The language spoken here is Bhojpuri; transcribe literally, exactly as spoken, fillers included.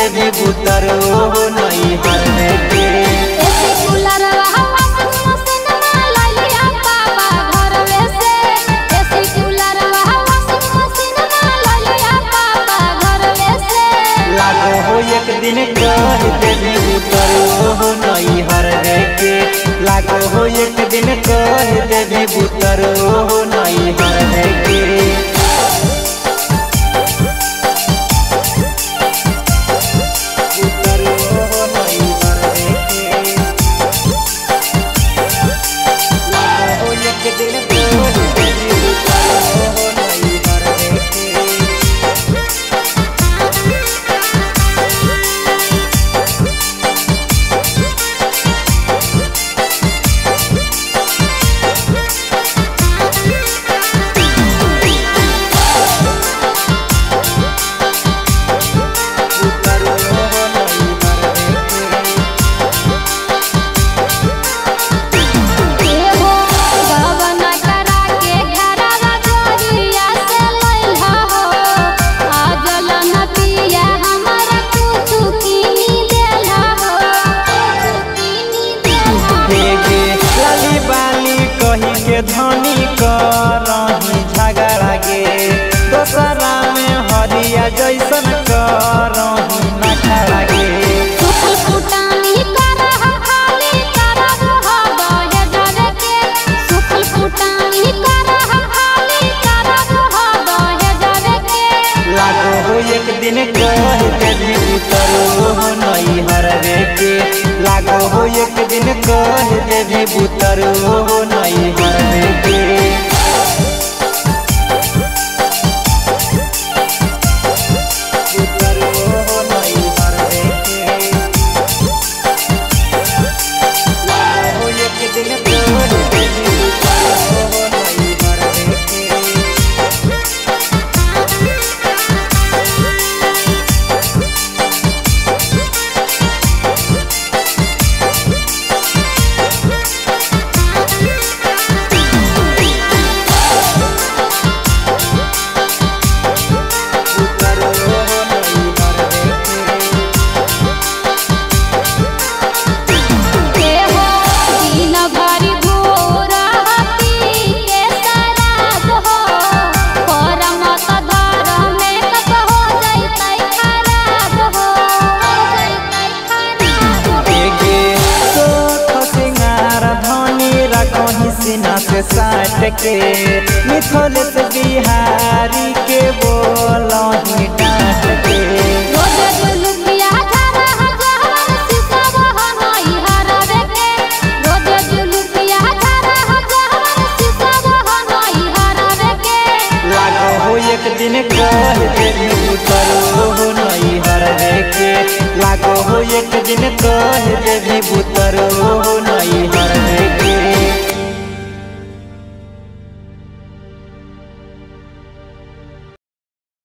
देवी पुतर हो नहीं हर के लागो हो एक दिन कह देवी पुतर हो नहीं हर के लागो हो एक दिन कह देवी पुतर हो नहीं हर के के धनी करही झगड़ा गे दोसरा में हरिया जैसन करही न खड़ा गे लागो हो एक दिन कह देवी पुतर हो नहीं हर के लागो हो एक दिन कह देवी पुतर हो नहीं हर के सीना से साट के मिथुन से बिहारी के बोल